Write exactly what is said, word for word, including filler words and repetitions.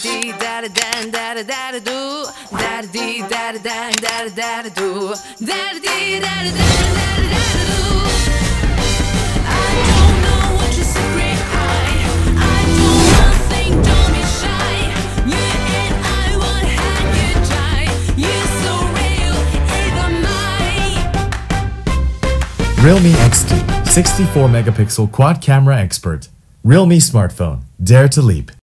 dee da da dan da da da da do, da dee da da dan da da da da do, da dee da da dan da da da da do. I don't know what your secret hide. I do nothing, don't be shy. You and I won't hang you tight. You're so real, even mine. Realme X T, sixty-four megapixel quad camera expert. Realme smartphone. Dare to leap.